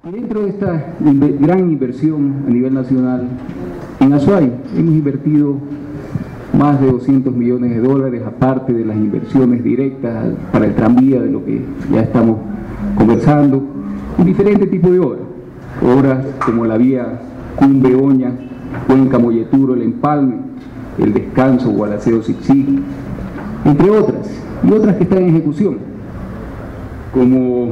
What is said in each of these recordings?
Y dentro de esta gran inversión a nivel nacional, en Azuay hemos invertido más de 200 millones de dólares, aparte de las inversiones directas para el tranvía, de lo que ya estamos conversando, en diferentes tipos de obras como la vía Cumbe-Oña, Cuenca-Molleturo, el Empalme, el Descanso, Gualaceo-Siksik, entre otras, y otras que están en ejecución, como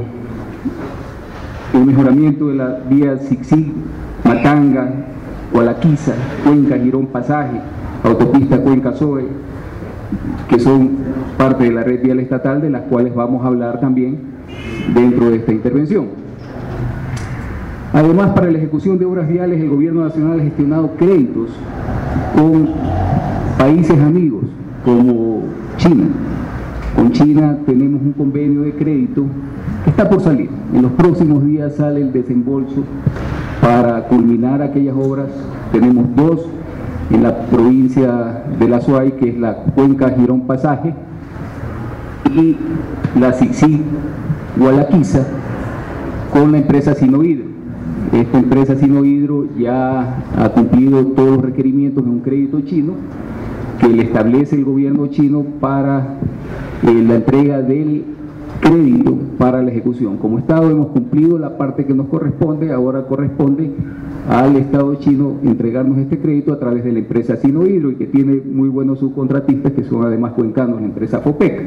el mejoramiento de la vía Siksik, Matanga, Gualaquiza, Cuenca, Girón Pasaje, autopista Cuenca-Soe, que son parte de la red vial estatal, de las cuales vamos a hablar también dentro de esta intervención. Además, para la ejecución de obras viales, el Gobierno Nacional ha gestionado créditos con países amigos, como China. Con China tenemos un convenio de crédito que está por salir. En los próximos días sale el desembolso para culminar aquellas obras. Tenemos dos en la provincia de la Azuay, que es la Cuenca Girón Pasaje, y la Siksik Gualaquiza, con la empresa Sinohidro. Esta empresa Sinohidro ya ha cumplido todos los requerimientos de un crédito chino que le establece el gobierno chino para la entrega del crédito para la ejecución. Como Estado hemos cumplido la parte que nos corresponde, ahora corresponde al Estado chino entregarnos este crédito a través de la empresa Sinohidro, y que tiene muy buenos subcontratistas que son además cuencanos, la empresa FOPEC.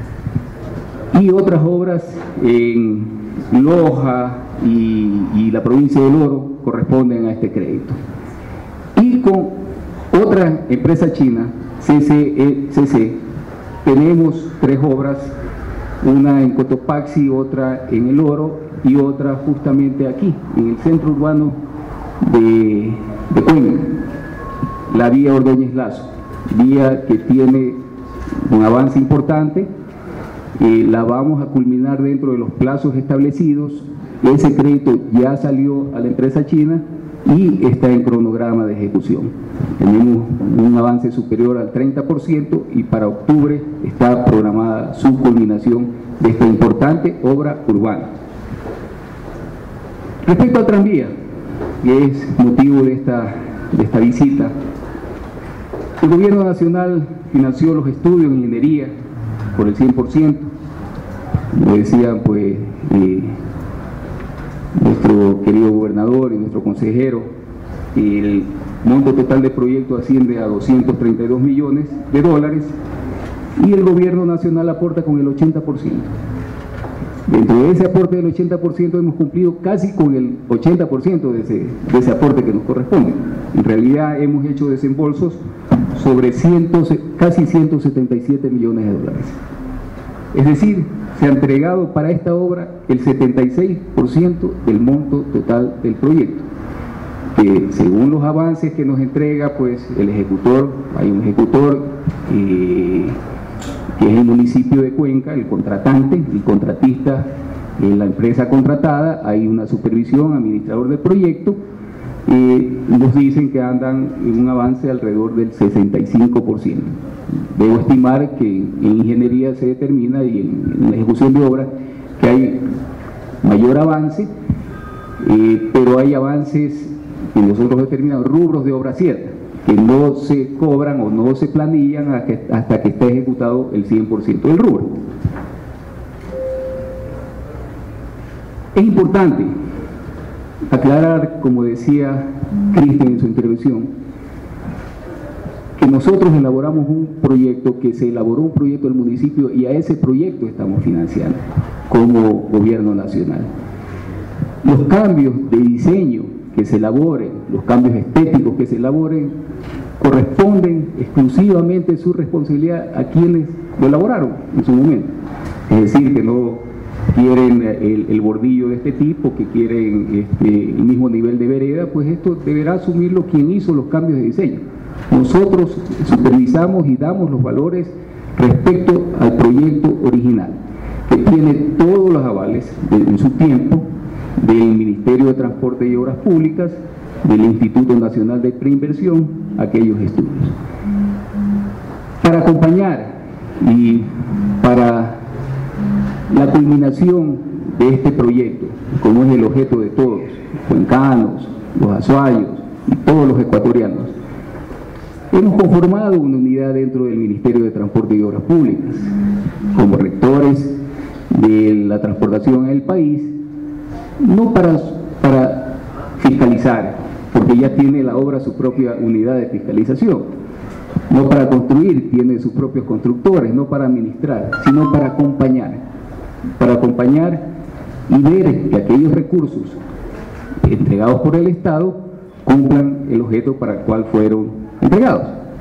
Y otras obras en Loja y la provincia del Oro corresponden a este crédito. Y con otra empresa china, CCECC, tenemos tres obras, una en Cotopaxi, otra en El Oro y otra justamente aquí, en el centro urbano de Cuenca, la vía Ordóñez Lazo, vía que tiene un avance importante. La vamos a culminar dentro de los plazos establecidos. Ese crédito ya salió a la empresa china y está en cronograma de ejecución. Tenemos un avance superior al 30% y para octubre está programada su culminación de esta importante obra urbana. Respecto al tranvía, que es motivo de esta visita, el Gobierno Nacional financió los estudios de ingeniería por el 100%, como decían pues nuestro querido gobernador y nuestro consejero. El monto total del proyecto asciende a 232 millones de dólares y el gobierno nacional aporta con el 80%. Dentro de ese aporte del 80% hemos cumplido casi con el 80% de ese aporte que nos corresponde. En realidad hemos hecho desembolsos sobre casi 177 millones de dólares. Es decir, se ha entregado para esta obra el 76% del monto total del proyecto, que según los avances que nos entrega pues el ejecutor, hay un ejecutor que es el municipio de Cuenca, el contratante, el contratista, la empresa contratada, hay una supervisión, administrador del proyecto, nos dicen que andan en un avance alrededor del 65%. Debo estimar que en ingeniería se determina y en la ejecución de obras que hay mayor avance, pero hay avances que nosotros determinamos rubros de obra cierta, que no se cobran o no se planillan hasta que esté ejecutado el 100% del rubro. Es importante aclarar, como decía Cristian en su intervención, que nosotros elaboramos un proyecto, que se elaboró un proyecto del municipio y a ese proyecto estamos financiando como gobierno nacional. Los cambios de diseño que se elaboren, los cambios estéticos que se elaboren, corresponden exclusivamente su responsabilidad a quienes lo elaboraron en su momento. Es decir, que no quieren el bordillo de este tipo, que quieren el mismo nivel de vereda, pues esto deberá asumirlo quien hizo los cambios de diseño. Nosotros supervisamos y damos los valores respecto al proyecto original, que tiene todos los avales en su tiempo del Ministerio de Transporte y Obras Públicas, del Instituto Nacional de Preinversión, aquellos estudios. Para acompañar y para la culminación de este proyecto, como es el objeto de todos, cuencanos, los azuayos y todos los ecuatorianos, hemos conformado una unidad dentro del Ministerio de Transporte y Obras Públicas, como rectores de la transportación en el país, no para fiscalizar, porque ya tiene la obra su propia unidad de fiscalización, no para construir, tiene sus propios constructores, no para administrar, sino para acompañar y ver que aquellos recursos entregados por el Estado cumplan el objeto para el cual fueron entregados.